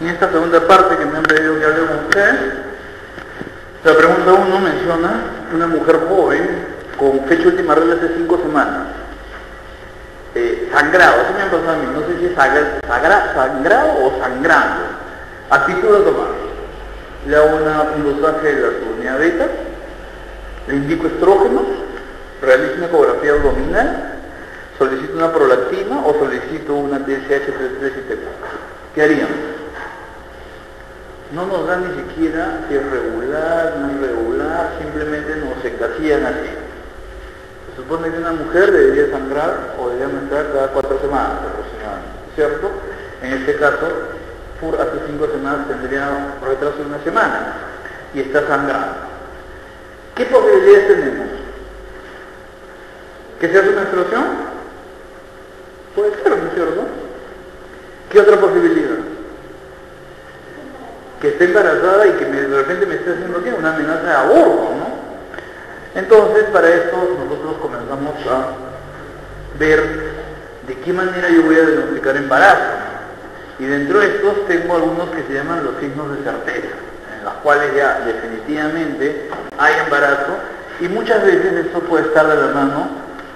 En esta segunda parte que me han pedido que hable con ustedes, la pregunta 1 menciona una mujer joven con fecha última regla hace 5 semanas. Sangrado, eso me ha pasado a mí, no sé si es sangrado o sangrando. Actitud a tomar. Le hago un dosaje de la subunidad beta, le indico estrógenos, realizo una ecografía abdominal, solicito una prolactina o solicito una TSH33 y T4. ¿Qué haríamos? No nos dan ni siquiera si es regular, no es regular, simplemente nos encasillan así. Se supone que una mujer debería sangrar o debería menstruar cada 4 semanas aproximadamente, ¿cierto? En este caso, por hace 5 semanas tendría un retraso de 1 semana y está sangrando. ¿Qué posibilidades tenemos? ¿Que sea su menstruación? Puede ser, ¿no es cierto? ¿Qué otra posibilidad? Que esté embarazada y que de repente me esté haciendo ¿qué? Una amenaza de aborto, ¿no? Entonces, para esto nosotros comenzamos a ver de qué manera yo voy a diagnosticar embarazo. Y dentro de estos tengo algunos que se llaman los signos de certeza, en los cuales ya definitivamente hay embarazo y muchas veces esto puede estar de la mano.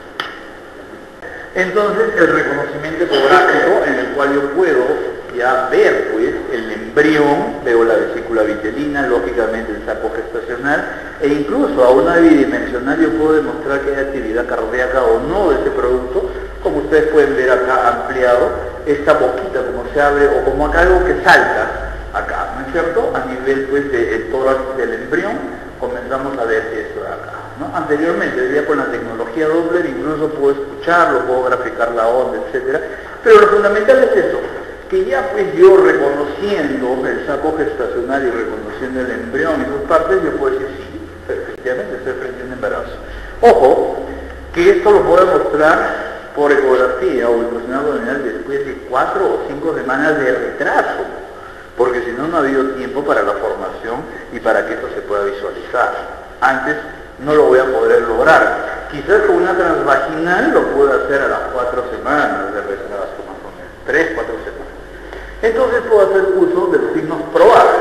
Entonces, el reconocimiento ecográfico en el cual yo puedo ya ver pues el embrión, veo la vesícula vitelina, lógicamente el saco gestacional, e incluso a una bidimensional yo puedo demostrar que hay actividad cardíaca o no de ese producto, como ustedes pueden ver acá ampliado, esta boquita como se abre o como acá algo que salta acá, ¿no es cierto? A nivel pues del tórax del embrión comenzamos a ver esto de acá, ¿no? Anteriormente, ya con la tecnología Doppler incluso puedo escucharlo, puedo graficar la onda, etcétera, pero lo fundamental es eso, que ya pues yo reconociendo el saco gestacional y reconociendo el embrión y sus partes, yo puedo decir sí, efectivamente estoy frente a un embarazo. Ojo, que esto lo puedo mostrar por ecografía o ultrasonido abdominal después de 4 o 5 semanas de retraso, porque si no, no ha habido tiempo para la formación y para que esto se pueda visualizar. Antes no lo voy a poder lograr. Quizás con una transvaginal lo puedo hacer a las 4 semanas de retraso, más o menos, 3, 4 semanas. Entonces puedo hacer uso de los signos probables.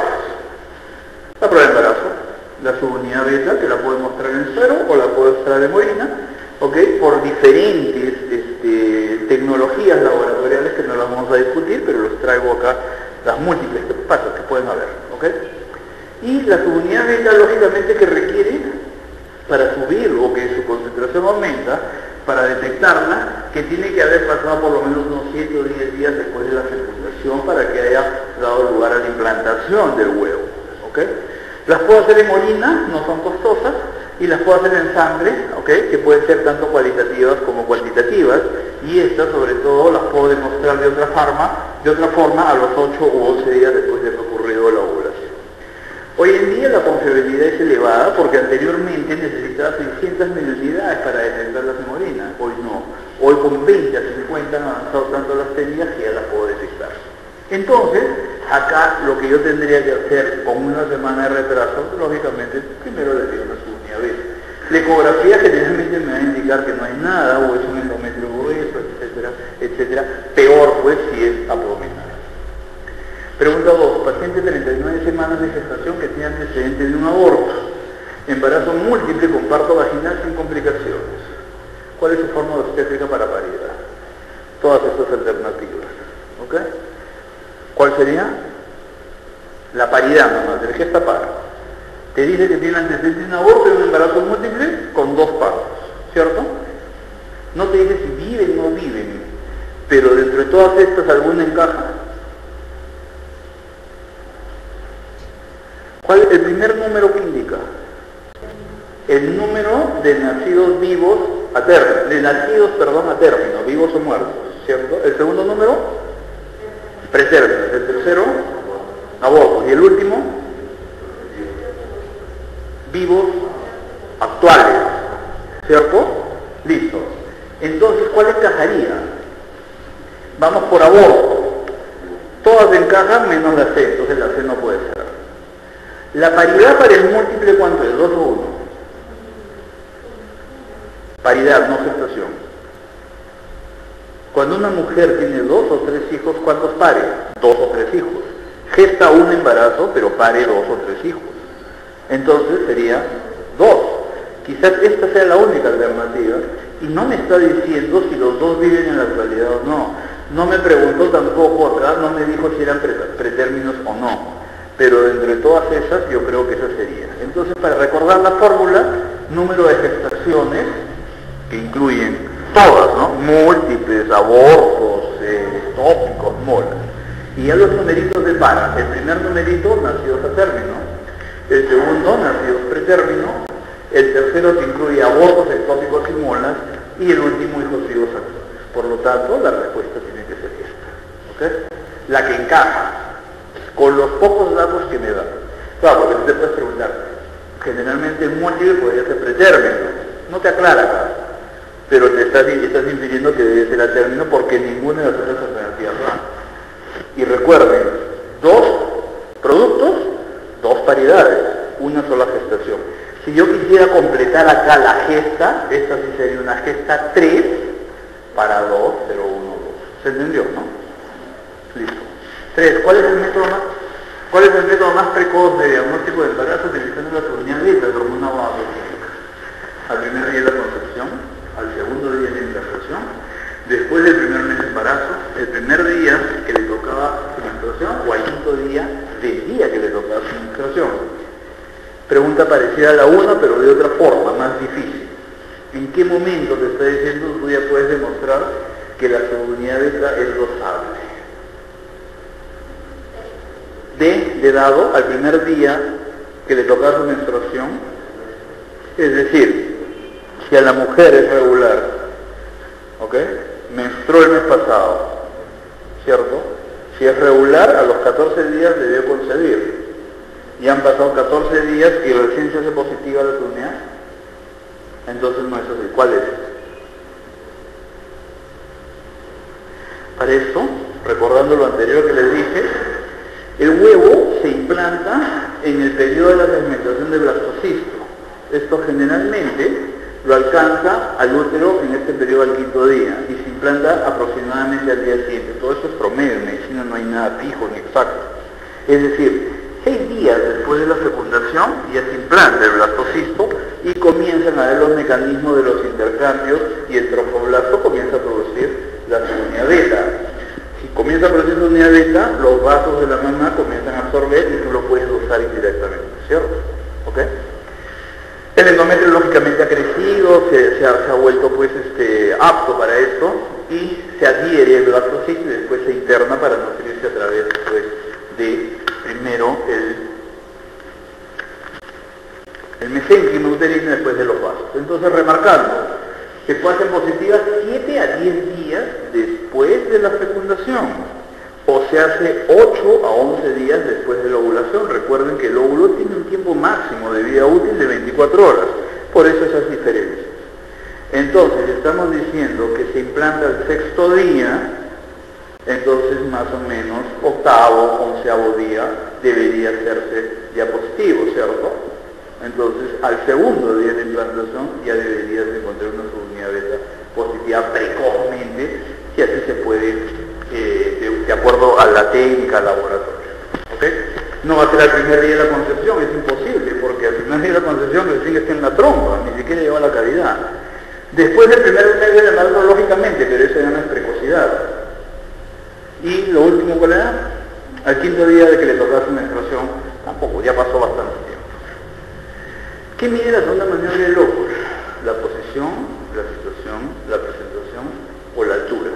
La prueba de embarazo, la subunidad beta, que la puedo mostrar en cero o la puedo mostrar en orina, ¿ok? Por diferentes tecnologías laboratoriales que no las vamos a discutir, pero los traigo acá, las múltiples pasos que pueden haber, ¿ok? Y la subunidad beta, lógicamente, que requiere, para subir o que su concentración aumenta, para detectarla, que tiene que haber pasado por lo menos unos 7 o 10 días después de la fecundación para que haya dado lugar a la implantación del huevo, ¿ok? Las puedo hacer en orina, no son costosas, y las puedo hacer en sangre, ¿ok? Que pueden ser tanto cualitativas como cuantitativas, y estas sobre todo las puedo demostrar de otra forma a los 8 u 11 días después de haber ocurrido la ovulación. Hoy en día la confiabilidad es elevada porque anteriormente necesitaba 600 miliunidades para detectar la orina, hoy no. Hoy con 20 a 50 han avanzado tanto las técnicas que ya las puedo detectar. Entonces, acá lo que yo tendría que hacer con 1 semana de retraso, lógicamente, primero le digo una subunidad beta. La ecografía generalmente me va a indicar que no hay nada, o es un endometrio grueso, etcétera, etcétera. Peor pues si es abdominal. Pregunta 2. Paciente de 39 semanas de gestación que tiene antecedentes de un aborto. Embarazo múltiple con parto vaginal sin complicaciones. ¿Cuál es su fórmula obstétrica para paridad? Todas estas alternativas. ¿Ok? ¿Cuál sería? La paridad nomás, del gesta para. Te dice que tiene antecedentes de un aborto y un embarazo múltiple con 2 partos. ¿Cierto? No te dice si viven o no viven. Pero dentro de todas estas, ¿alguna encaja? ¿Cuál es el primer número que indica? El número de nacidos vivos a término, a término, vivos o muertos, ¿cierto? El segundo número, pretérminos. El tercero, abortos. Y el último, vivos actuales, ¿cierto? Listo. Entonces, ¿cuál encajaría? Vamos por aborto. Todas encajan menos la C, entonces la C no puede ser. La paridad para el múltiple, ¿cuánto es? 2 o 1. Paridad, no gestación. Cuando una mujer tiene 2 o 3 hijos, ¿cuántos pares? 2 o 3 hijos. gesta un embarazo, pero pare 2 o 3 hijos. Entonces sería 2. Quizás esta sea la única alternativa, y no me está diciendo si los dos viven en la actualidad o no. No me preguntó tampoco acá, no me dijo si eran pretérminos o no. Pero de entre todas esas, yo creo que esa sería. Entonces, para recordar la fórmula, número de gestaciones, que incluyen todas, ¿no? Múltiples, abortos, tópicos, molas. Y ya los numeritos de para. El primer numerito, nacidos a término. El segundo, nacidos pretérmino. El tercero, que incluye abortos, ectópicos y molas. Y el último, hijos vivos actuales. Por lo tanto, la respuesta tiene que ser esta. ¿Ok? La que encaja con los pocos datos que me da. Claro, porque tú te puedes preguntar, generalmente el múltiple podría ser pretérmino. No te aclara acá. Pero te estás infiriendo que debe ser a término porque ninguna de las otras alternativas va. Y recuerden, 2 productos, 2 paridades, una sola gestación. Si yo quisiera completar acá la gesta, esta sí sería una gesta 3 para 2, 0, 1, 2. ¿Se entendió, no? Listo. 3. ¿Cuál es el método más precoz de diagnóstico de embarazo utilizando la subunidad beta, la hormona bioquímica? Al primer día de la concepción, al segundo día de la intervención, después del primer mes de embarazo, el primer día que le tocaba su menstruación o al quinto día del día que le tocaba su menstruación. Pregunta parecida a la 1, pero de otra forma, más difícil. ¿En qué momento te está diciendo tú ya puedes demostrar que la subunidad beta es dosable? De dado al primer día que le tocaba su menstruación, es decir, si a la mujer es regular, ¿ok? Menstruó el mes pasado, ¿cierto? Si es regular, a los 14 días debió concebir. Y han pasado 14 días y recién se hace positiva la subunidad. Entonces no es así. ¿Cuál es? Para esto, recordando lo anterior que les dije, el huevo se implanta en el periodo de la segmentación de blastocisto. Esto generalmente lo alcanza al útero en este periodo al quinto día y se implanta aproximadamente al día siguiente. Todo esto es promedio, en medicina no hay nada fijo ni exacto. Es decir, 6 días después de la fecundación ya se implanta el blastocisto y comienzan a ver los mecanismos de los intercambios y el tromboblasto comienza a producir la subunidad beta. Si comienza a producir subunidad beta, los vasos de la mamá comienzan a absorber y tú lo puedes usar indirectamente, ¿cierto? ¿Ok? El endometrio lógicamente ha crecido, se ha vuelto pues apto para esto y se adhiere el blastocisto y después se interna para nutrirse a través pues, de primero el mesénquimo uterino después de los vasos. Entonces, remarcando, se puede hacer positiva 7 a 10 días después de la fecundación, o se hace 8 a 11 días después de la ovulación. Recuerden que el óvulo tiene un tiempo máximo de vida útil de 24 horas, por eso esas diferencias. Entonces, estamos diciendo que se implanta el 6º día, entonces más o menos 8º, 11º día debería hacerse ya positivo, ¿cierto? Entonces al segundo día de implantación ya deberías encontrar una subunidad beta positiva precozmente, si así se puede, de acuerdo a la técnica laboratorio. ¿Ok? No va a ser al primer día de la concepción, es imposible, porque al primer día de la concepción recién está en la trompa, ni siquiera lleva a la cavidad. Después del primer mes del embarazo, lógicamente, pero eso ya no es precocidad. Y lo último, ¿cuál era? Al quinto día de que le tocaba su menstruación, tampoco, ya pasó bastante tiempo. ¿Qué mide la segunda maniobra del óvulo? La posición, la situación, la presentación o la altura.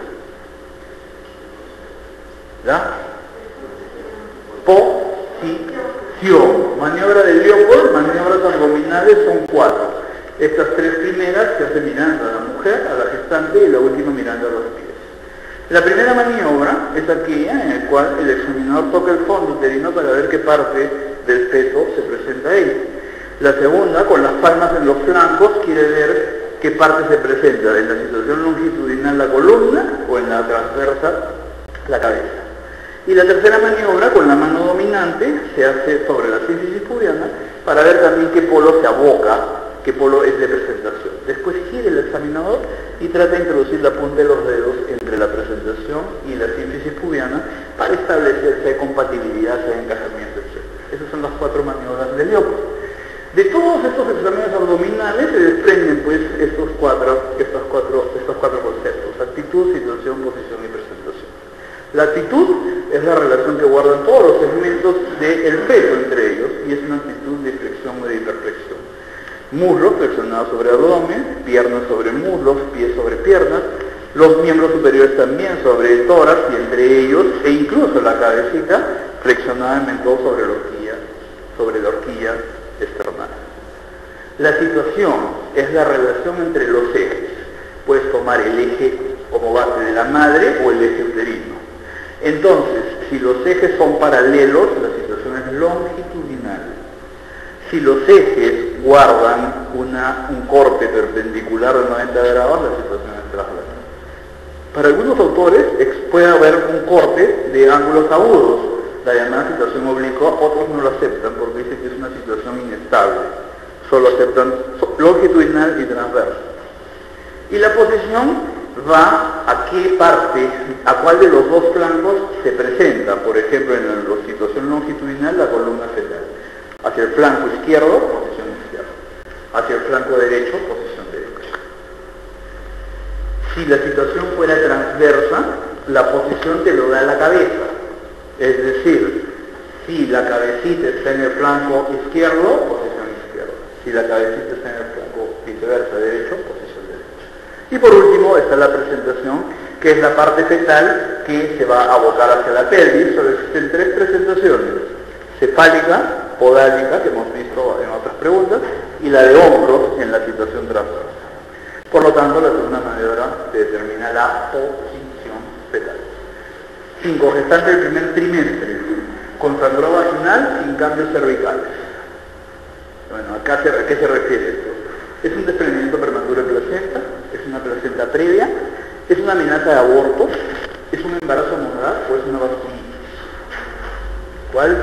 ¿Ya? Posición. Maniobra de Leopold, maniobras abdominales son 4. Estas 3 primeras se hacen mirando a la mujer, a la gestante y la última mirando a los pies. La primera maniobra es aquella en la cual el examinador toca el fondo uterino para ver qué parte del feto se presenta ahí. La segunda, con las palmas en los flancos, quiere ver qué parte se presenta, en la situación longitudinal la columna o en la transversa la cabeza. Y la tercera maniobra, con la mano dominante, se hace sobre la sínfisis pubiana para ver también qué polo se aboca, qué polo es de presentación. Después gira el examinador y trata de introducir la punta de los dedos entre la presentación y la sínfisis pubiana para establecer si hay compatibilidad, si hay encajamiento, etc. Esas son las 4 maniobras de Liopa. De todos estos exámenes abdominales se desprenden pues estos cuatro conceptos: actitud, situación, posición y presentación. La actitud es la relación que guardan todos los segmentos del feto entre ellos, y es una actitud de flexión o de hiperflexión. Muslos flexionados sobre abdomen, piernas sobre muslos, pies sobre piernas, los miembros superiores también sobre el tórax y entre ellos, e incluso la cabecita flexionada en mentón sobre la horquilla esternal. La situación es la relación entre los ejes. Puedes tomar el eje como base de la madre o el eje uterino. Entonces, si los ejes son paralelos, la situación es longitudinal. Si los ejes guardan un corte perpendicular de 90 grados, la situación es traslada. Para algunos autores puede haber un corte de ángulos agudos, la llamada situación oblicua. Otros no lo aceptan porque dicen que es una situación inestable. Solo aceptan longitudinal y transverso. Y la posición va a qué parte, a cuál de los dos flancos se presenta. Por ejemplo, en la situación longitudinal, la columna fetal. Hacia el flanco izquierdo, posición izquierda. Hacia el flanco derecho, posición derecha. Si la situación fuera transversa, la posición te lo da la cabeza. Es decir, si la cabecita está en el flanco izquierdo, posición izquierda. Si la cabecita está en el flanco viceversa, derecho, posición derecha. Y por último está la presentación, que es la parte fetal que se va a abocar hacia la pelvis. Solo existen 3 presentaciones: cefálica, podálica, que hemos visto en otras preguntas, y la de hombros en la situación transversa. Por lo tanto, la segunda maniobra determina la posición fetal. 5. Gestante del primer trimestre, con sangrado vaginal sin cambios cervicales. Bueno, ¿a qué se refiere esto? Es un desprendimiento prematuro de placenta, es una placenta previa, es una amenaza de aborto, es un embarazo moral o es una vasculitis. ¿Cuál?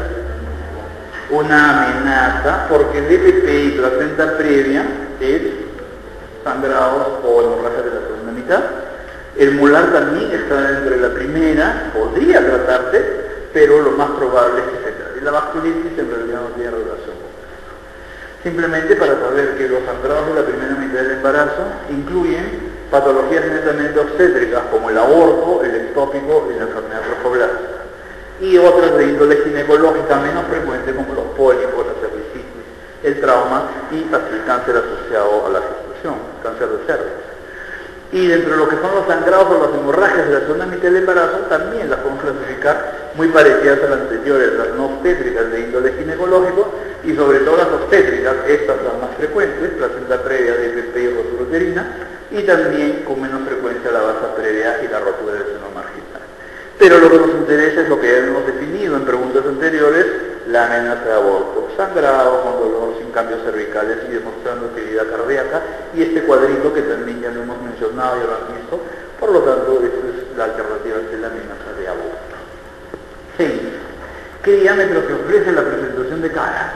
Una amenaza, porque el DPP y placenta previa es sangrados o hemorragias de la segunda mitad. El molar también está dentro de la primera, podría tratarse, pero lo más probable es que se trate. Y la vasculitis en realidad no tiene relación con eso. Simplemente para saber que los sangrados de la primera mitad del embarazo incluyen patologías netamente obstétricas como el aborto, el ectópico y la enfermedad trofoblástica, y otras de índole ginecológica menos frecuente como los pólipos, la cervicitis, el trauma y hasta el cáncer asociado a la gestación, cáncer de cervix. Y dentro de lo que son los sangrados o las hemorragias de la segunda mitad del embarazo, también las podemos clasificar muy parecidas a las anteriores, las no obstétricas de índole ginecológico, y sobre todo las obstétricas, estas las más frecuentes, placenta previa, DPP y rotura uterina, y también con menos frecuencia la basa previa y la rotura del seno marginal. Pero lo que nos interesa es lo que ya hemos definido en preguntas anteriores: la amenaza de aborto, sangrado con dolor, sin cambios cervicales y demostrando actividad cardíaca, y este cuadrito que también ya lo hemos mencionado y lo han visto. Por lo tanto, esta es la alternativa ante la amenaza de aborto. 6. ¿Qué diámetro se ofrece en la presentación de cara?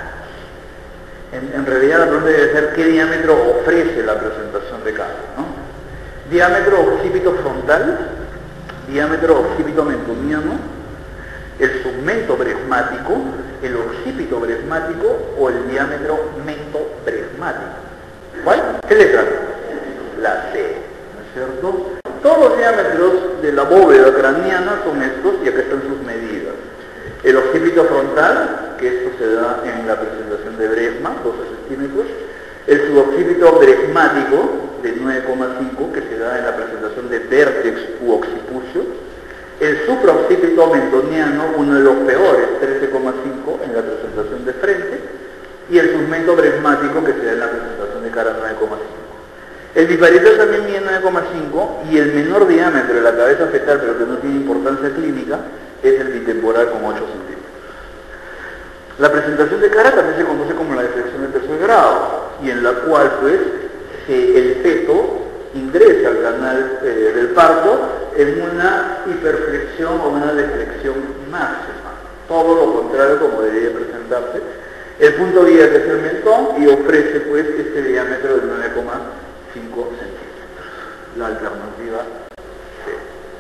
En realidad la pregunta debe ser: ¿qué diámetro ofrece la presentación de cara, ¿no? Diámetro occipito frontal, diámetro occipito mentoniano, el submento bresmático, el occipito bresmático o el diámetro mentobresmático. ¿Cuál? ¿Qué letra? La C, ¿no es cierto? Todos los diámetros de la bóveda craneana son estos, y acá están sus medidas. El occipito frontal, que esto se da en la presentación de Bresma, 12 centímetros. El suboccipito bresmático, de 9,5, que se da en la presentación de Vertex u occipucio. El supraoccipito mentoniano, uno de los peores, 13,5 en la presentación de frente. Y el submento bresmático, que se da en la presentación de cara, 9,5. El biparietal también mide 9,5, y el menor diámetro de la cabeza fetal, pero que no tiene importancia clínica, es el bitemporal con 8 centímetros. La presentación de cara también se conoce como la deflexión de tercer grado, y en la cual pues el feto ingresa al canal del parto en una hiperflexión o una deflexión máxima. Todo lo contrario como debería presentarse. El punto guía que es el mentón y ofrece pues este diámetro de 9,5 centímetros. la alternativa C.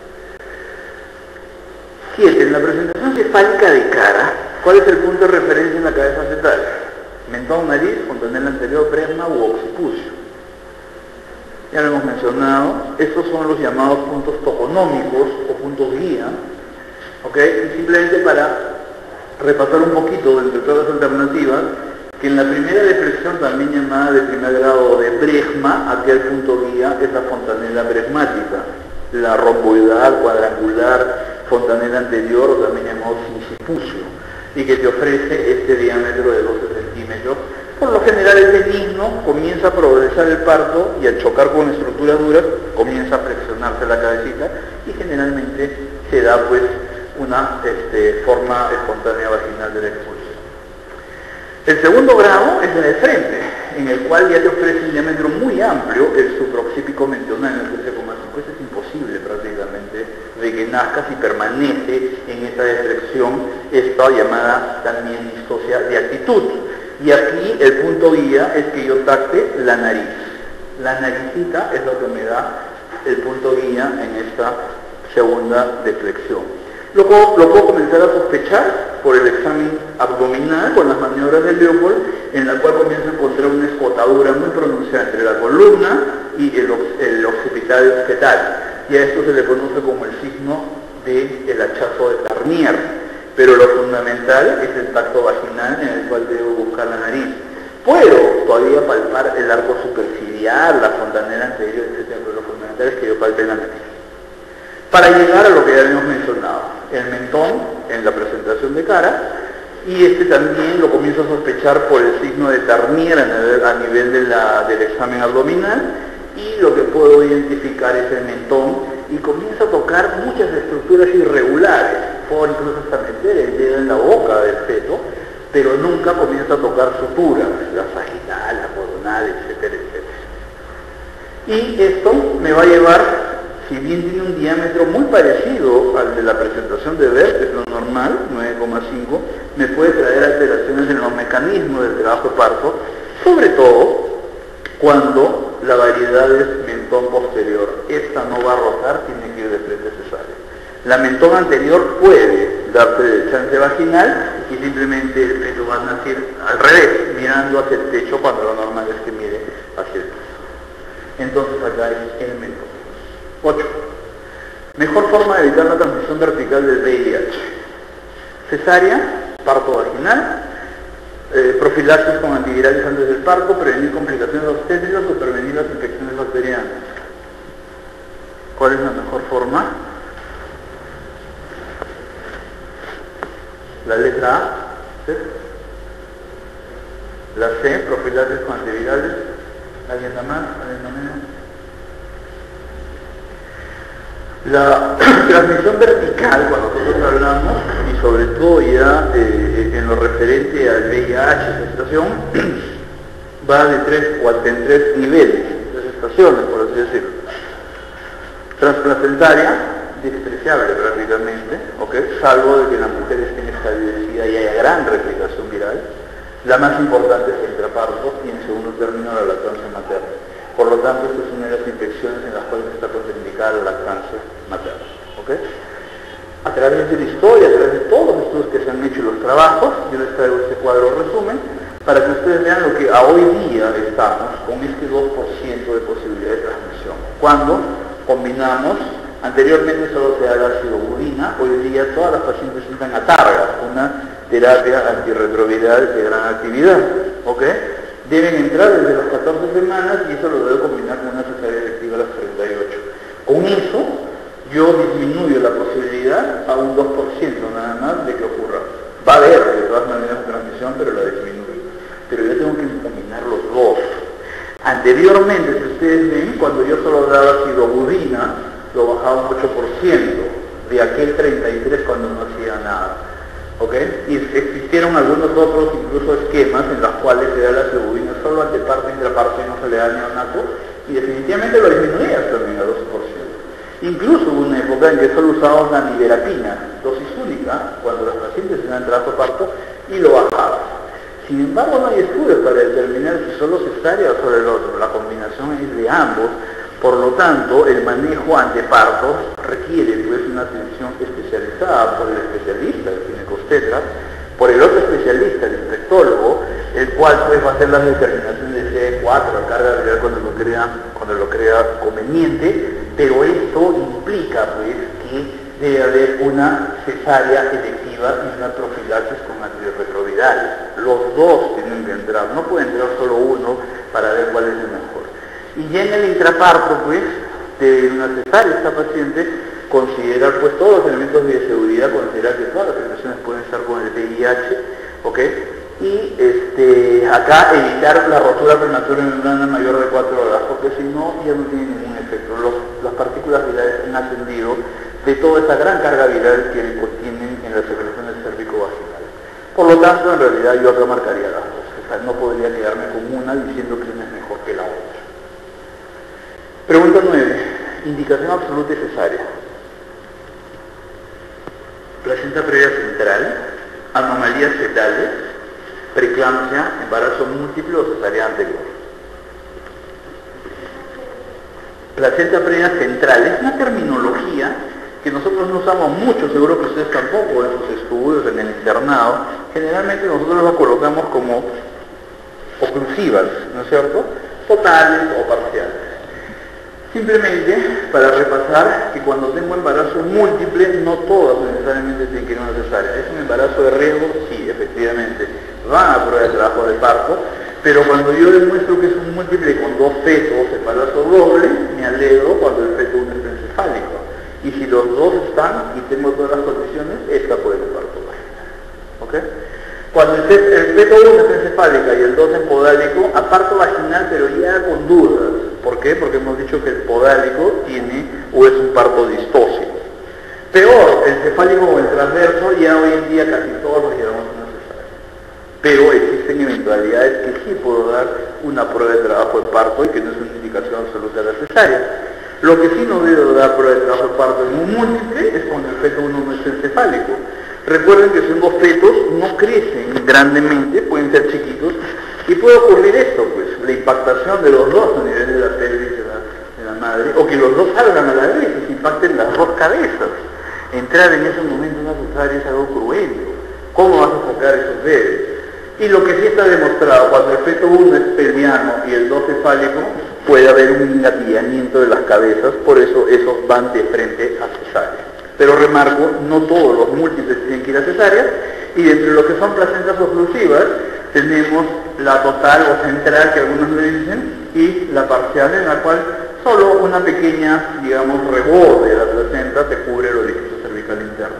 7. En la presentación cefálica de cara, ¿cuál es el punto de referencia en la cabeza fetal? Mentón, nariz, fontanela anterior, bresma u occipucio. Ya lo hemos mencionado, estos son los llamados puntos toponómicos o puntos guía, ¿ok? Y simplemente para repasar un poquito entre todas las alternativas, que en la primera depresión, también llamada de primer grado de bresma, aquel punto guía es la fontanela bresmática, la romboidal, cuadrangular, fontanela anterior, o también llamado sincipucio, y que te ofrece este diámetro de 12 centímetros. Por lo general el benigno comienza a progresar el parto y al chocar con estructuras duras comienza a flexionarse la cabecita y generalmente se da pues una forma espontánea vaginal de la expulsión. El segundo grado es el de frente, en el cual ya te ofrece un diámetro muy amplio, el suproccípico mentonal en el 13,5. Esto es imposible prácticamente de que nazca si permanece en esta deflexión, esta llamada también distocia de actitud. Y aquí el punto guía es que yo tacte la nariz. La naricita es lo que me da el punto guía en esta segunda deflexión. Lo puedo comenzar a sospechar por el examen abdominal con las maniobras del Leopold, en la cual comienzo a encontrar una escotadura muy pronunciada entre la columna y el occipital fetal. Y a esto se le conoce como el signo del hachazo de Tarnier. Pero lo fundamental es el tacto vaginal en el cual debo buscar la nariz. Puedo todavía palpar el arco superciliar, la fontanela anterior, etc. Pero lo fundamental es que yo palpe la nariz. Para llegar a lo que ya habíamos mencionado, el mentón en la presentación de cara, y este también lo comienzo a sospechar por el signo de Tarnier a nivel del examen abdominal, y lo que puedo identificar es el mentón, y comienza a tocar muchas estructuras irregulares. Puedo incluso hasta meter el dedo en la boca del feto, pero nunca comienza a tocar suturas, la sagital, la coronal, etcétera, etcétera. Y esto me va a llevar, si bien tiene un diámetro muy parecido al de la presentación de Bert, que es lo normal, 9,5, me puede traer alteraciones en los mecanismos del trabajo de parto, sobre todo cuando la variedad es mentón posterior. Esta no va a rotar, tiene que ir de frente cesárea. La mentón anterior puede darse de chance vaginal y simplemente el feto va a nacer al revés, mirando hacia el techo, cuando lo normal es que mire hacia el piso. Entonces acá es el mentón. 8. Mejor forma de evitar la transmisión vertical del VIH. Cesárea, parto vaginal, profilaxis con antivirales antes del parto, prevenir complicaciones obstétricas o prevenir las infecciones bacterianas. ¿Cuál es la mejor forma? La letra A, ¿sí? La C, profilaxis con antivirales. ¿Alguien da más? ¿Alguien da menos? La transmisión vertical, cuando nosotros hablamos, y sobre todo ya en lo referente al VIH, esta situación, va de en tres niveles, tres estaciones, por así decirlo. Transplacentaria, despreciable prácticamente, ¿okay? Salvo de que la mujer esté establecida y haya gran replicación viral. La más importante es el intraparto y en segundo término la lactancia materna. Por lo tanto, esta es una de las infecciones en las cuales está contraindicada la lactancia materna. ¿Okay? A través de la historia, a través de todos los estudios que se han hecho y los trabajos, yo les traigo este cuadro resumen para que ustedes vean lo que a hoy día estamos con este 2% de posibilidad de transmisión. Cuando combinamos, anteriormente solo se da el ácido budina, hoy día todas las pacientes entran a targa, una terapia antirretroviral de gran actividad. ¿Okay? Deben entrar desde las 14 semanas y eso lo debo combinar con una cesárea electiva a las 38. Con eso, yo disminuyo la posibilidad a un 2% nada más de que ocurra. Va a haber de todas maneras transmisión, pero la disminuyo. Pero yo tengo que combinar los dos. Anteriormente, si ustedes ven, cuando yo solo daba sidobudina, lo bajaba un 8%, de aquel 33% cuando no hacía nada. ¿Okay? Y existieron algunos otros incluso esquemas en los cuales se da la sidobudina solo anteparto, intraparto y no se le da neonato, y definitivamente lo disminuía también a 12%. Incluso hubo una época en que solo usábamos la niverapina, dosis única, cuando los pacientes tenían trabajo parto, y lo bajaba. Sin embargo, no hay estudios para determinar si solo cesárea o solo el otro. La combinación es de ambos, Por lo tanto, el manejo ante partos requiere pues una atención especializada por el especialista, el ginecobstetra, por el otro especialista, el infectólogo, el cual pues va a hacer las determinaciones de CD4, la carga viral cuando lo crea conveniente, pero esto implica pues que debe haber una cesárea electiva y una profilaxis con antirretrovirales. Los dos tienen que entrar, no puede entrar solo uno para ver cuál es el mejor. Y ya en el intraparto, pues, de una cesárea esta paciente, considerar pues todos los elementos de seguridad, considerar que todas las infecciones pueden estar con el VIH, ¿ok? Y acá evitar la rotura prematura en membrana mayor de 4 horas, porque si no, ya no tiene ningún efecto. Las partículas virales han ascendido de toda esa gran carga viral que contienen en las secreciones cérvico-vaginales. Por lo tanto, en realidad yo acá marcaría las dos. O sea, no podría quedarme con una diciendo que una es mejor que la otra. Pregunta 9. Indicación absoluta y cesárea. Placenta previa central, anomalías fetales, preeclampsia, embarazo múltiple o cesárea anterior. Placenta previa central es una terminología que nosotros no usamos mucho, seguro que ustedes tampoco en sus estudios, en el internado. Generalmente nosotros la colocamos como oclusivas, ¿no es cierto? Totales o parciales. Simplemente para repasar que cuando tengo embarazo múltiple, no todas necesariamente tienen que ir a una cesárea. ¿Es un embarazo de riesgo? Sí, efectivamente. Van a prueba de trabajo de parto, pero cuando yo demuestro que es un múltiple con dos fetos, embarazo doble, me alegro cuando el feto 1 es encefálico. Y si los dos están y tengo todas las condiciones, esta puede ser parto vaginal. ¿Ok? Cuando el feto 1 es encefálica y el 2 es podálico, a parto vaginal, pero ya con dudas. ¿Por qué? Porque hemos dicho que el podálico tiene o es un parto distóxico. Peor, el cefálico o el transverso, ya hoy en día casi todos los llevamos a una cesárea. Pero existen eventualidades que sí puedo dar una prueba de trabajo de parto y que no es una indicación absoluta de la cesárea. Lo que sí no debo dar prueba de trabajo de parto en un múltiple es cuando el feto 1 no es encefálico. Recuerden que siendo fetos no crecen grandemente, pueden ser chiquitos, y puede ocurrir esto, pues, la impactación de los dos a nivel de la pelvis de la madre, o que los dos salgan a la vez y se impacten las dos cabezas. Entrar en ese momento en una cesárea es algo cruento. ¿Cómo vas a sacar esos bebés? Y lo que sí está demostrado, cuando el feto 1 es pelviano y el 2 cefálico, puede haber un engatillamiento de las cabezas, por eso esos van de frente a cesárea. Pero remarco, no todos los múltiples tienen que ir a cesárea, y entre lo que son placentas oclusivas, tenemos la total o central, que algunos le dicen, y la parcial, en la cual solo una pequeña, digamos, reborde de la placenta te cubre el orificio cervical interno.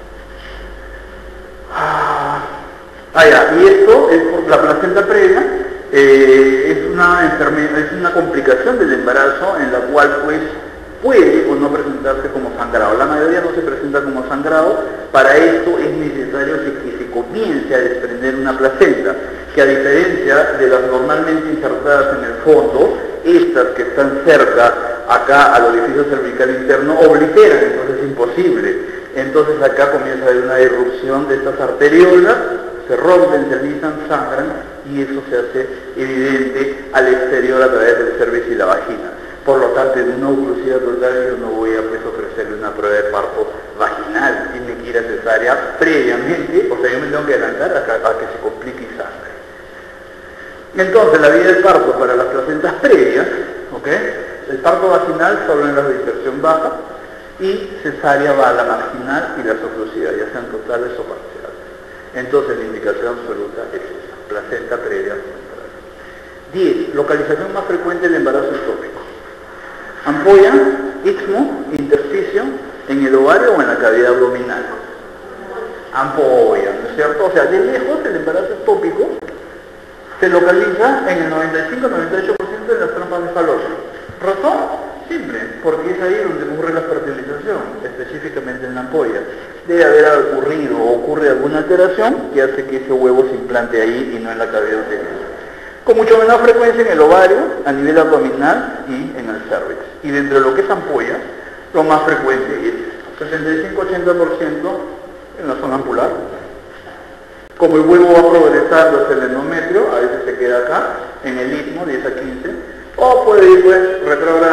Y esto es por la placenta previa, es una complicación del embarazo en la cual pues puede o no presentarse como sangrado. La mayoría no se presenta como sangrado. Para esto es necesario que se comience a desprender una placenta, que a diferencia de las normalmente insertadas en el fondo, estas que están cerca acá al orificio cervical interno obligeran, entonces es imposible. Entonces acá comienza a haber una irrupción de estas arteriolas, se rompen, se alisan, sangran, y eso se hace evidente al exterior a través del cervix y la vagina. Por lo tanto, en una oclusiva total yo no voy a pues, ofrecerle una prueba de parto vaginal, tiene que ir a cesárea previamente, o sea, yo me tengo que adelantar a que se complique y sangre. Entonces, la vía del parto para las placentas previas, ¿ok? El parto vaginal solo en la dispersión baja, y cesárea va a la marginal y las oclusivas, ya sean totales o parciales. Entonces, la indicación absoluta es esa, placenta previa central. 10. Localización más frecuente del embarazo ectópico. Ampolla, istmo, intersticio, en el ovario o en la cavidad abdominal. Ampolla, ¿no es cierto? O sea, de lejos el embarazo ectópico se localiza en el 95-98% de las trompas de falopio. ¿Razón? Simple, porque es ahí donde ocurre la fertilización, específicamente en la ampolla. Debe haber ocurrido o ocurre alguna alteración que hace que ese huevo se implante ahí y no en la cavidad uterina. Con mucho menor frecuencia en el ovario, a nivel abdominal y en el cervix. Y dentro de lo que es ampolla, lo más frecuente es 75-80% en la zona ampular. Como el huevo va progresando hacia el endometrio, a veces se queda acá, en el istmo, 10 a 15, o puede ir pues retrogradamente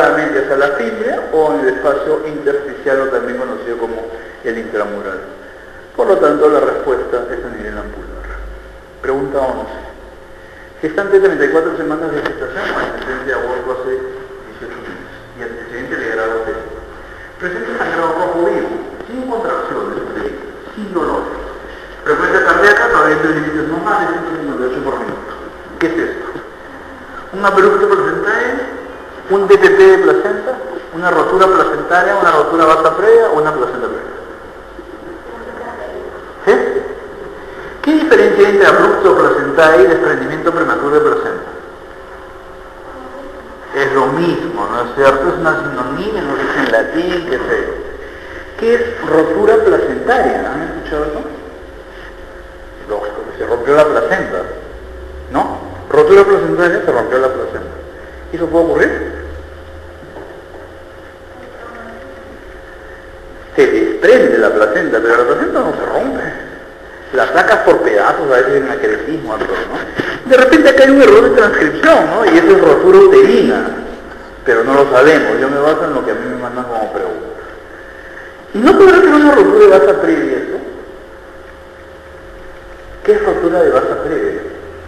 hacia la fibra o en el espacio intersticial o también conocido como el intramural. Por lo tanto, la respuesta es a nivel ampular. Pregunta 11. Gestante 34 semanas de gestación, antecedente de aborto hace 18 meses y antecedente de grado T. Presenta sangrado rojo vivo, sin contracciones, sin dolor. Frecuencia cardíaca todavía entre límites normales, 158 por minuto. ¿Qué es esto? Un abrupto placentario, un DPP de placenta, una rotura placentaria, una rotura basa previa o una placenta previa. ¿Sí? ¿Qué diferencia hay entre abrupto placentario y desprendimiento prematuro de placenta? Es lo mismo, ¿no es cierto? Es una sinonimia, no dice en latín, qué sé yo. ¿Qué es rotura placentaria? ¿Han escuchado eso? Lógico, que se rompió la placenta, ¿no? Rotura placentaria, se rompió la placenta. ¿Y eso puede ocurrir? Se desprende la placenta, pero la placenta no se rompe. La sacas por pedazos, a veces en acretismo, algo, ¿no? De repente acá hay un error de transcripción, ¿no? Y eso es rotura uterina, pero no lo sabemos. Yo me baso en lo que a mí me mandan como pregunta. ¿Y no podrá ser una rotura de basa previa eso? ¿Qué es rotura de basa previa?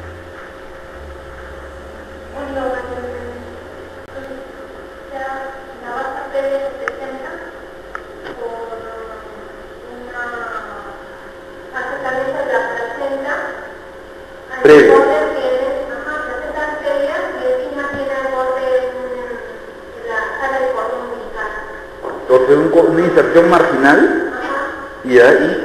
La basa previa se presenta por una acercamiento de la placenta al previa. borde que es placenta previa y encima tiene el borde de la sala de cordón umbilical. Entonces una inserción marginal y ahí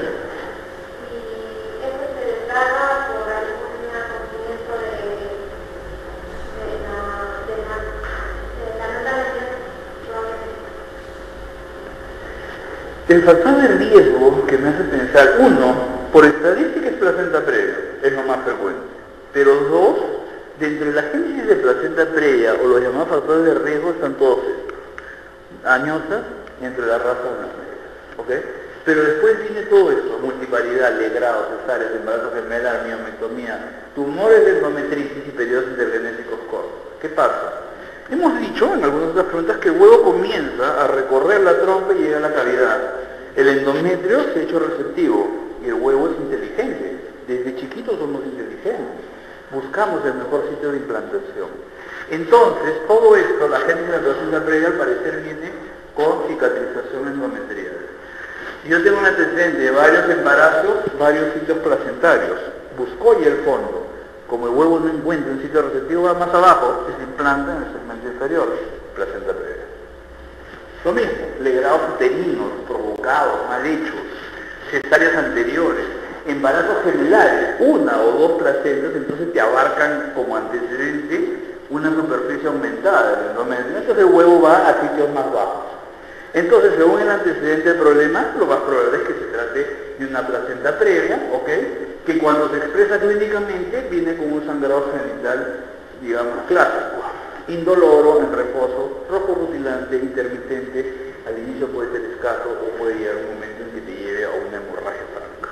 el factor de riesgo que me hace pensar, uno, por estadística es placenta previa, es lo más frecuente, pero dos, dentro de la génesis de placenta previa o los llamados factores de riesgo están todos estos, añosas entre la raza una, ¿ok? Pero después viene todo esto, multiparidad, legrado, cesáreas, embarazo gemelar, miomectomía, tumores de endometritis y periodos intergenéticos cortos. ¿Qué pasa? Hemos dicho en algunas otras preguntas que el huevo comienza a recorrer la trompa y llega a la cavidad. El endometrio se ha hecho receptivo y el huevo es inteligente. Desde chiquitos somos inteligentes. Buscamos el mejor sitio de implantación. Entonces, todo esto, la génesis de la placenta previa al parecer viene con cicatrización endometrial. Yo tengo un antecedente de varios embarazos, varios sitios placentarios. Buscó y el fondo. Como el huevo no encuentra un sitio receptivo, va más abajo y se implanta en el segmento inferior, placenta previa. Lo mismo, legrados uterinos, provocados, mal hechos, cesáreas anteriores, embarazos gemelares, una o dos placentas, entonces te abarcan como antecedente una superficie aumentada del endometrio, entonces el huevo va a sitios más bajos. Entonces, según el antecedente del problema, lo más probable es que se trate de una placenta previa, ¿ok? Que cuando se expresa clínicamente viene con un sangrado genital, digamos, clásico, indoloro, en reposo, rojo rutilante, intermitente, al inicio puede ser escaso o puede llegar un momento en que te lleve a una hemorragia franca.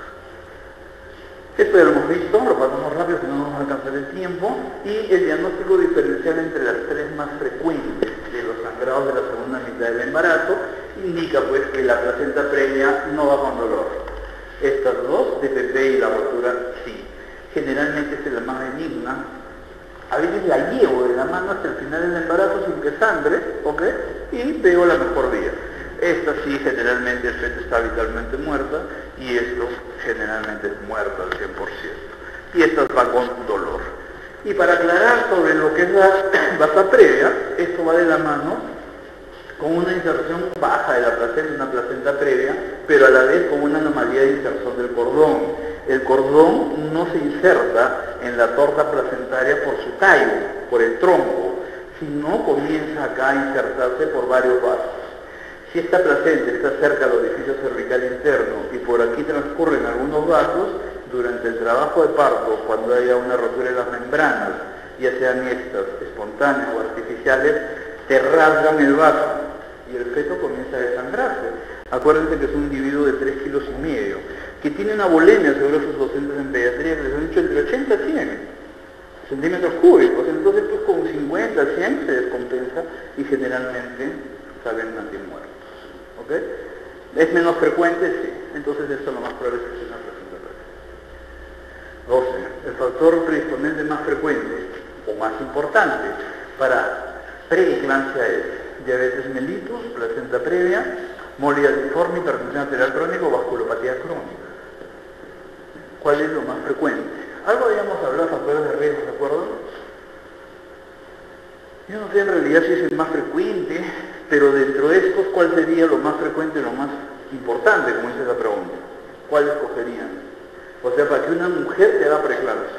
Esto ya lo hemos visto, lo pasamos rápido, si no nos va a alcanzar el tiempo, y el diagnóstico diferencial entre las tres más frecuentes de los sangrados de la segunda mitad del embarazo indica pues que la placenta previa no va con dolor. Estas dos, DPP y la rotura, sí. Generalmente es la más benigna. A veces la llevo de la mano hasta el final del embarazo sin que sangre, ¿ok? Y veo la mejor vía. Esta sí, generalmente el feto está vitalmente muerta y esto generalmente es muerto al 100%. Y estas van con dolor. Y para aclarar sobre lo que es la basa previa, esto va de la mano con una inserción baja de la placenta, una placenta previa, pero a la vez con una anomalía de inserción del cordón. El cordón no se inserta en la torta placentaria por su tallo, por el tronco, sino comienza acá a insertarse por varios vasos. Si esta placenta está cerca del orificio cervical interno y por aquí transcurren algunos vasos, durante el trabajo de parto, cuando haya una rotura de las membranas, ya sean estas espontáneas o artificiales, te rasgan el vaso y el feto comienza a desangrarse. Acuérdense que es un individuo de 3,5 kilos, que tiene una volemia, seguro sus docentes en pediatría que les han dicho entre 80 y 100. centímetros cúbicos. Entonces pues con 50, 100 se descompensa y generalmente salen antimuertos. ¿Ok? ¿Es menos frecuente? Sí. Entonces esto lo más probable es que sea una placenta previa. 12. El factor predisponente más frecuente o más importante para preeclampsia es diabetes mellitus, placenta previa, molia disforme, hipertensión arterial crónica o vasculopatía crónica. ¿Cuál es lo más frecuente? Algo habíamos hablado de factores de riesgo, ¿de acuerdo? Yo no sé en realidad si es el más frecuente, pero dentro de estos, ¿cuál sería lo más frecuente y lo más importante, como dice la pregunta? ¿Cuál escogerían? O sea, para que una mujer te haga preeclampsia.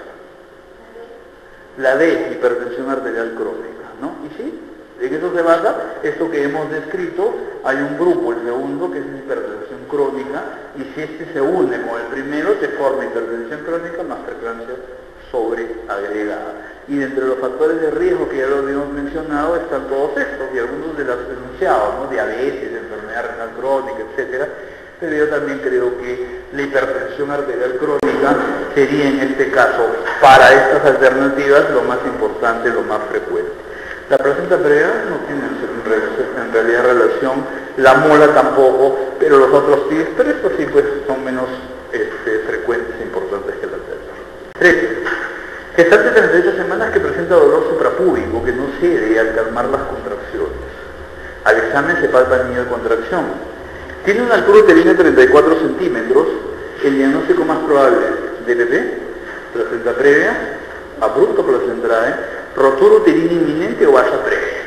La D, hipertensión arterial crónica, ¿no? ¿Y sí? ¿En eso se basa? Esto que hemos descrito, hay un grupo, el segundo, que es hipertensión crónica, y si este se une con el primero, te forma hipertensión crónica más preeclampsia sobreagregada. Y dentro de los factores de riesgo que ya lo habíamos mencionado están todos estos, y algunos de los enunciados, ¿no? Diabetes, enfermedad renal crónica, etcétera. Pero yo también creo que la hipertensión arterial crónica sería en este caso, para estas alternativas, lo más importante, lo más frecuente. La placenta previa no tiene en realidad relación, la mola tampoco, pero los otros sí, pero estos sí pues son menos frecuentes e importantes que la anterior. 13. Gestante de 38 semanas que presenta dolor suprapúbico que no cede al calmar las contracciones. Al examen se palpa el nido de contracción. Tiene una altura uterina de 34 centímetros. El diagnóstico más probable es DPP, placenta previa, abrupto placentae, rotura uterina inminente o valla previa.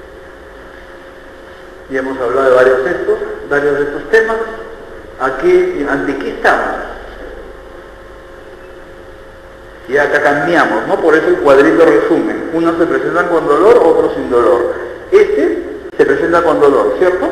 Ya hemos hablado de varios de estos temas. ¿Ante qué estamos? Y acá cambiamos, ¿no? Por eso el cuadrito resumen. Unos se presentan con dolor, otros sin dolor. Este se presenta con dolor, ¿cierto?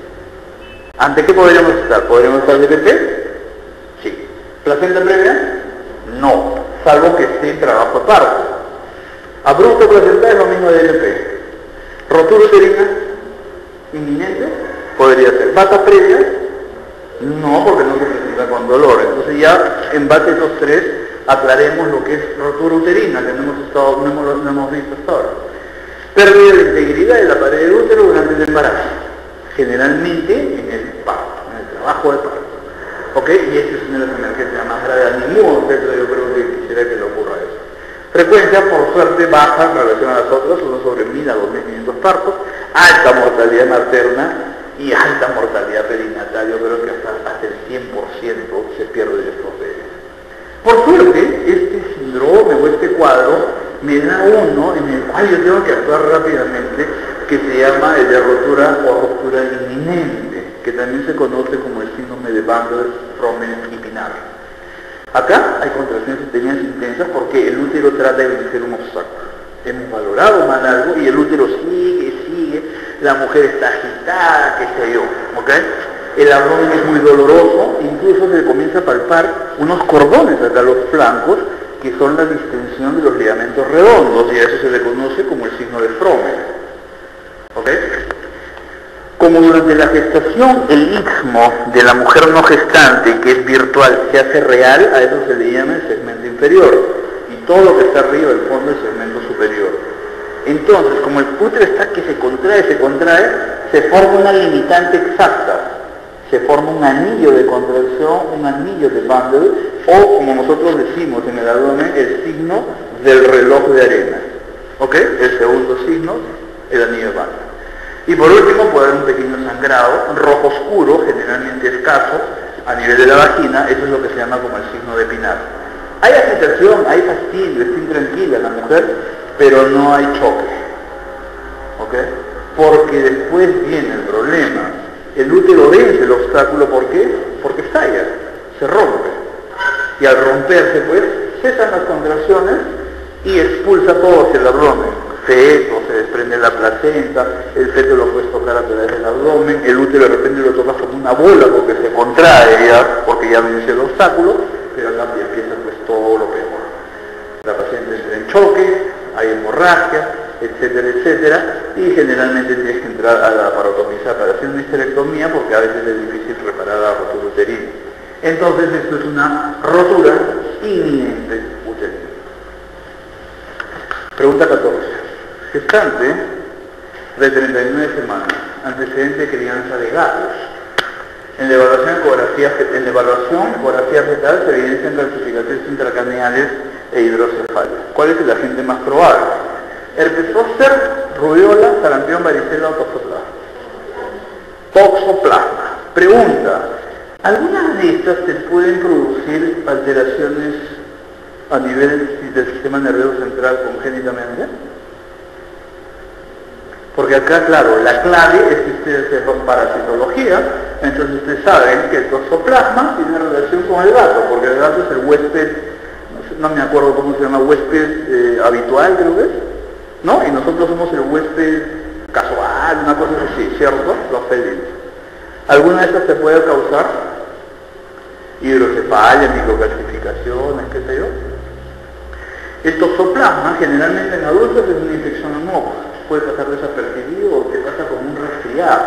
¿Ante qué podríamos estar? ¿Podríamos estar DPP? Sí. ¿Placenta previa? No, salvo que esté en trabajo de parto. Abrupto placentae es lo mismo de DPP. ¿Rotura uterina inminente? Podría ser. ¿Bata previa? No, porque no se presenta con dolor. Entonces ya en base a esos tres aclaremos lo que es rotura uterina, que no hemos visto hasta ahora. Pérdida de integridad de la pared del útero durante el embarazo, generalmente en el parto, en el trabajo de parto. ¿Ok? Y esta es una de las emergencias más graves a ningún objeto, yo creo que quisiera que le ocurra eso. Frecuencia, por suerte, baja en relación a las otras, 1 sobre 1000 a 2500 partos, alta mortalidad materna y alta mortalidad perinatal. Yo creo que hasta el 100% se pierde estos bebés. Por suerte, este síndrome o este cuadro me da uno en el cual yo tengo que actuar rápidamente, que se llama el de rotura o ruptura inminente, que también se conoce como el síndrome de Bandler, Fromen y Pinar. Acá hay contracciones uterinas intensas porque el útero trata de vencer un obstáculo. Hemos valorado mal algo y el útero sigue, la mujer está agitada, qué sé yo, ¿ok? El abdomen es muy doloroso, incluso se comienza a palpar unos cordones acá a los flancos, que son la distensión de los ligamentos redondos, y a eso se le conoce como el signo de Fromen. ¿Ok? Como durante la gestación el istmo de la mujer no gestante, que es virtual, se hace real, a eso se le llama el segmento inferior, y todo lo que está arriba del fondo es el segmento superior. Entonces, como el útero está que se contrae, se forma una limitante exacta. Se forma un anillo de contracción, un anillo de Bandler, o como nosotros decimos en el abdomen, el signo del reloj de arena. ¿Ok? El segundo signo, el anillo de Bandler. Y por último puede haber un pequeño sangrado, rojo oscuro, generalmente escaso, a nivel de la vagina. Eso es lo que se llama como el signo de Pinar. Hay agitación, hay fastidio, está intranquila la mujer, pero no hay choque. ¿Ok? Porque después viene el problema. El útero vence el obstáculo, ¿por qué? Porque estalla, se rompe. Y al romperse, pues, cesan las contracciones y expulsa todo hacia el abdomen. Feto, se desprende la placenta, el feto lo puedes tocar a través del abdomen, el útero de repente lo tocas como una bola porque se contrae ya, porque ya vence el obstáculo, pero acá empieza pues todo lo peor. La paciente entra en choque, hay hemorragia, etcétera, etcétera, y generalmente tienes que entrar a la parotomía para hacer una histerectomía porque a veces es difícil reparar la rotura uterina. Entonces esto es una rotura inminente uterina. Pregunta 14. Gestante de 39 semanas, antecedente de crianza de gatos. En la evaluación ecografía fetal se evidencian calcificaciones intracraneales e hidrocefalias. ¿Cuál es el agente más probable? Herpes zóster, rubiola, sarampión, varicela o toxoplasma. Toxoplasma. Pregunta, ¿algunas de estas se pueden producir alteraciones a nivel del sistema nervioso central congénitamente? Porque acá, claro, la clave es que ustedes sepan parasitología, entonces ustedes saben que el toxoplasma tiene relación con el gato, porque el gato es el huésped, no me acuerdo cómo se llama, huésped habitual creo que es, ¿no? Y nosotros somos el huésped casual, una cosa así, ¿cierto? Los felinos. ¿Alguna de estas se puede causar? Hidrocefalia, microcalcificaciones, qué sé yo. El toxoplasma generalmente en adultos es una infección anual. Puede pasar desapercibido o te pasa como un resfriado.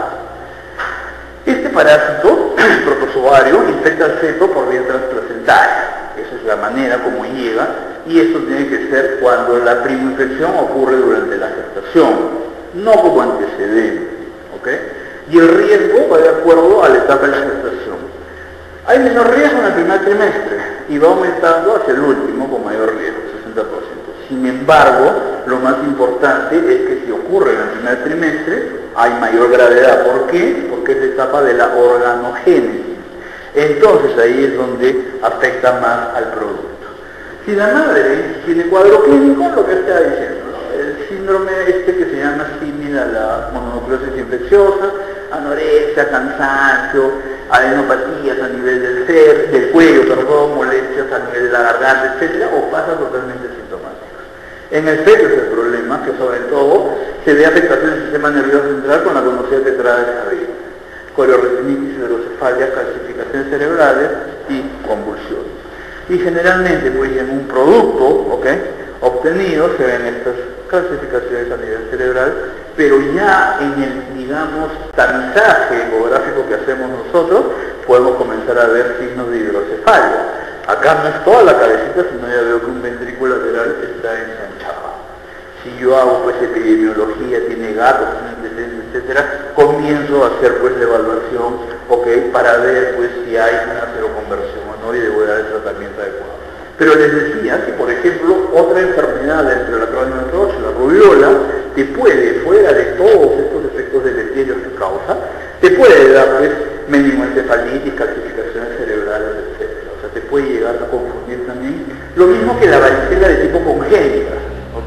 Este parásito, protozoario, infecta al feto por vía transplacentaria. Esa es la manera como llega, y esto tiene que ser cuando la primoinfección ocurre durante la gestación, no como antecedente, ¿ok? Y el riesgo va de acuerdo a la etapa de la gestación. Hay menor riesgo en el primer trimestre y va aumentando hacia el último con mayor riesgo, 60%. Sin embargo, lo más importante es que si ocurre en el primer trimestre, hay mayor gravedad. ¿Por qué? Porque es la etapa de la organogénesis. Entonces ahí es donde afecta más al producto. Si la madre tiene cuadro clínico, lo que está diciendo, ¿no? El síndrome que se llama similar a la mononucleosis infecciosa, anorexia, cansancio, adenopatías a nivel del cuello, molestias a nivel de la garganta, etc., o pasa totalmente sintomático. En el feto es el problema, que sobre todo se ve afectación del sistema nervioso central con la conocida tetrada de Javier, coriorretinitis, hidrocefalia, calcificaciones cerebrales y convulsiones. Y generalmente, pues en un producto, ¿ok?, obtenido se ven estas calcificaciones a nivel cerebral, pero ya en el, digamos, tamizaje ecográfico que hacemos nosotros, podemos comenzar a ver signos de hidrocefalia. Acá no es toda la cabecita, sino ya veo que un ventrículo lateral está ensanchado. Si yo hago pues epidemiología, tiene gatos, etcétera, comienzo a hacer pues la evaluación, ¿ok?, para ver pues si hay una seroconversión o no, y debo dar el tratamiento adecuado. Pero les decía que, por ejemplo, otra enfermedad dentro de la croniometría, la rubiola, te puede, fuera de todos estos efectos deleterios que causa, te puede dar pues meningoencefalitis, calcificaciones cerebrales, etc. O sea, te puede llegar a confundir también. Lo mismo que la varicela de tipo congénita, ¿ok?,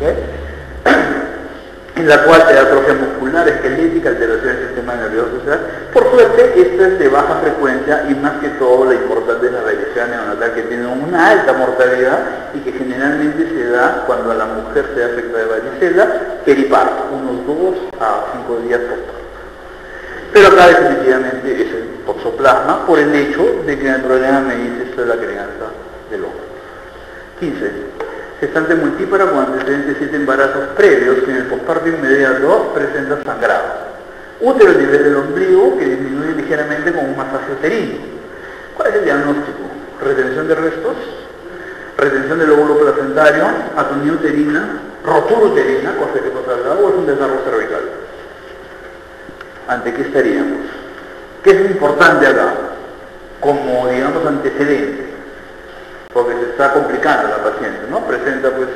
en la cual te da atrofia muscular, esquelética, alteración del sistema nervioso central. Por suerte, esta es de baja frecuencia, y más que todo la importante es la varicela neonatal, que tiene una alta mortalidad y que generalmente se da cuando a la mujer se afecta de varicela periparto, unos 2 a 5 días postparto. Pero acá definitivamente es el toxoplasma, por el hecho de que en el problema me dice esto de la crianza del hombre. 15. Gestante multípara con antecedentes de 7 embarazos previos, que en el posparto inmediato presenta sangrado. Útero a nivel del ombligo, que disminuye ligeramente con un masaje uterino. ¿Cuál es el diagnóstico? Retención de restos, retención del óvulo placentario, atonía uterina, rotura uterina, cosa que nos hablaba, o es un desgarro cervical. ¿Ante qué estaríamos? ¿Qué es lo importante acá? Como, digamos, antecedente, porque se está complicando la paciente, ¿no? Presenta pues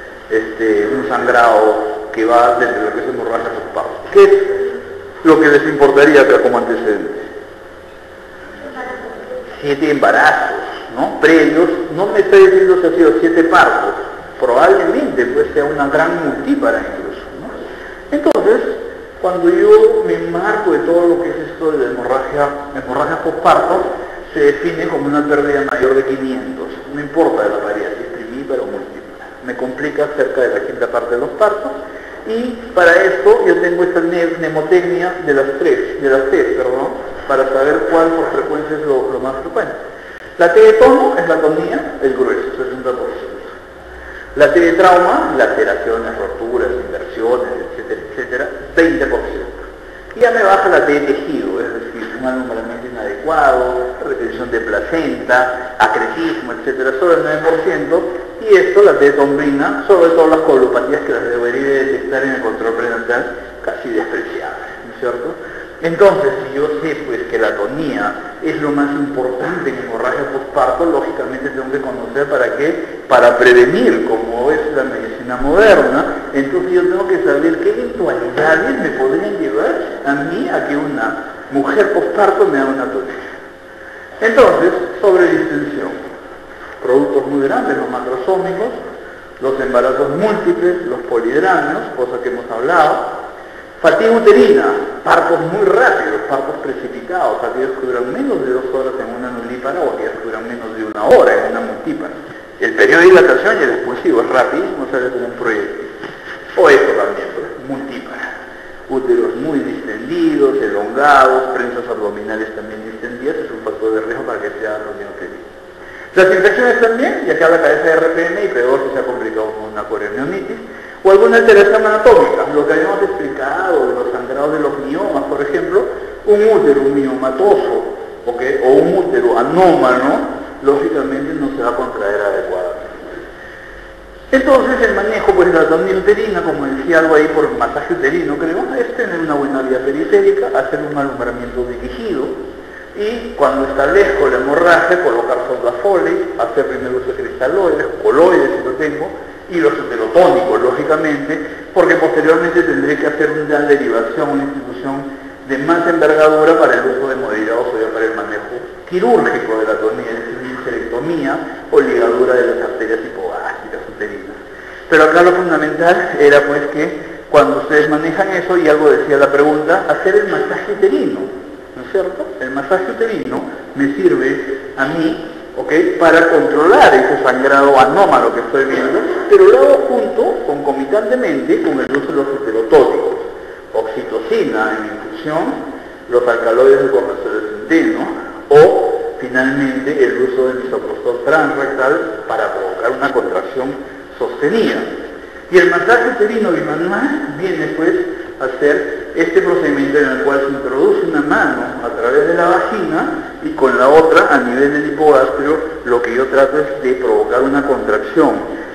un sangrado que va desde lo que es hemorragia postparto. ¿Qué es lo que les importaría acá como antecedente? 7 embarazos, ¿no?, previos. No me estoy diciendo si ha sido 7 partos, probablemente pues sea una gran multípara incluso, ¿no? Entonces, cuando yo me marco de todo lo que es esto de la hemorragia postparto, se define como una pérdida mayor de 500, no importa de la variedad, si es primípara o multípara. Me complica cerca de la quinta parte de los partos, y para esto yo tengo esta mnemotecnia de las tres, para saber cuál por frecuencia es lo más frecuente. La T de tono es la atonía, el grueso, 60%. La T de trauma, laceraciones, roturas, inversiones, etcétera, etcétera, 20%. Y ya me baja la T de tejido, es decir, un alumbramiento inadecuado, retención de placenta, acretismo, etcétera, solo el 9%, y esto, la tetombrina, sobre todo las colopatías que las debería detectar en el control prenatal, casi despreciable, ¿no es cierto? Entonces, si yo sé pues que la atonía es lo más importante en hemorragia postparto, lógicamente tengo que conocer para qué, para prevenir, como es la medicina moderna. Entonces yo tengo que saber qué eventualidades me podrían llevar a mí a que una mujer postparto me haga una atonía. Entonces, sobre distensión, productos muy grandes, los macrosómicos, los embarazos múltiples, los polidramios, cosa que hemos hablado, fatiga uterina, partos muy rápidos, partos precipitados, aquellos que duran menos de 2 horas en una nulípara o aquellos que duran menos de 1 hora en una multípara. El periodo de dilatación y el expulsivo es rapidísimo, sale como un proyectil. O esto también, pues, multípara. Úteros muy distendidos, elongados, prensas abdominales también distendidas, es un factor de riesgo para que se haga reunión uterina. Las infecciones también, ya que habla cabeza de RPM y peor si se ha complicado con una corioneonitis, o alguna alteración anatómica, lo que habíamos explicado de los sangrados de los miomas, por ejemplo, un útero miomatoso, ¿okay? O un útero anómalo, lógicamente no se va a contraer adecuadamente. Entonces el manejo pues, de la atonía uterina, como decía algo ahí por masaje uterino creo, es tener una buena vía periférica, hacer un alumbramiento dirigido, y cuando establezco la hemorragia, colocar sonda Foley, hacer primero uso de cristaloides, coloides si lo tengo, y los heterotónicos, lógicamente, porque posteriormente tendré que hacer una derivación, una institución de más envergadura para el uso de moderados o ya para el manejo quirúrgico de la atonía, es decir, histerectomía o ligadura de las arterias hipogástricas uterinas. Pero acá lo fundamental era pues que cuando ustedes manejan eso, y algo decía la pregunta, hacer el masaje uterino, ¿no es cierto? El masaje uterino me sirve a mí, ¿okay? Para controlar ese sangrado anómalo que estoy viendo, pero lo hago junto, concomitantemente, con el uso de los heterotónicos, oxitocina en infusión, los alcaloides de cortisol de centeno, o finalmente el uso del misoprostol transrectal para provocar una contracción sostenida. Y el masaje uterino bimanual viene pues a hacer este procedimiento en el cual se introduce una mano a través de la vagina y con la otra a nivel del hipogastrio lo que yo trato es de provocar una contracción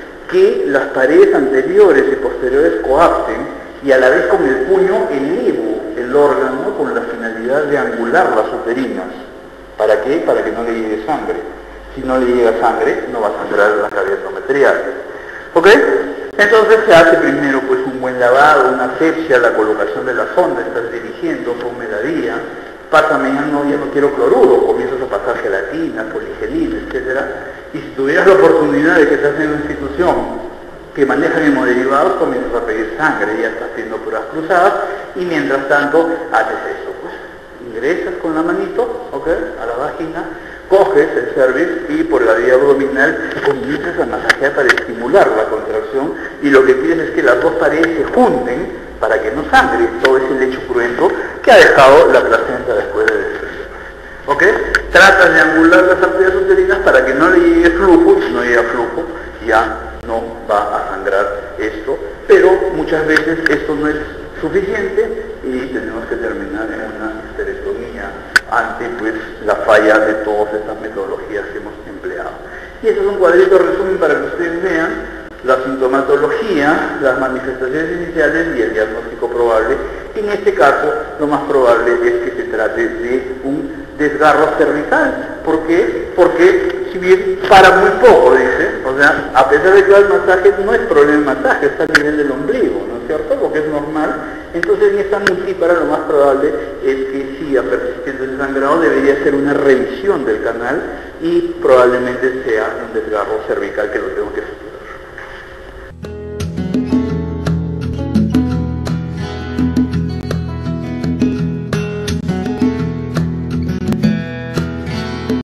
que las paredes anteriores y posteriores coapten y a la vez con el puño elevo el órgano con la finalidad de angular las uterinas. ¿Para qué? Para que no le llegue sangre. Si no le llega sangre no va a sangrar las cavidades endometriales. ¿Ok? Entonces se hace primero pues un buen lavado, una asepsia, la colocación de la sonda, estás dirigiendo, ponme la vía, pásame, ya no quiero cloruro, comienzas a pasar gelatina, poligelina, etc. Y si tuvieras la oportunidad de que estás en una institución que manejan hemoderivados, comienzas a pedir sangre, ya estás haciendo pruebas cruzadas, y mientras tanto haces eso, pues ingresas con la manito, ¿ok? A la vagina, coges el cervix y por la vía abdominal comienzas a masajear para estimular la contracción, y lo que pides es que las dos paredes se junten para que no sangre todo ese lecho cruento que ha dejado la placenta después de desfecer. ¿Ok? Tratas de angular las arterias uterinas para que no le llegue flujo, y si no llega flujo ya no va a sangrar esto, pero muchas veces esto no es suficiente y tenemos que terminar en una histerectomía ante pues la falla de todas estas metodologías que hemos empleado. Y este es un cuadrito resumen para que ustedes vean la sintomatología, las manifestaciones iniciales y el diagnóstico probable. En este caso lo más probable es que se trate de un desgarro cervical. ¿Por qué? Porque si bien para muy poco, dice, o sea, a pesar de que el masaje no es problema de masaje, está a nivel del ombligo, ¿no es cierto? Porque es normal. Entonces en esta multípara lo más probable es que siga persistiendo el sangrado, debería ser una revisión del canal y probablemente sea un desgarro cervical que lo tengo que estudiar.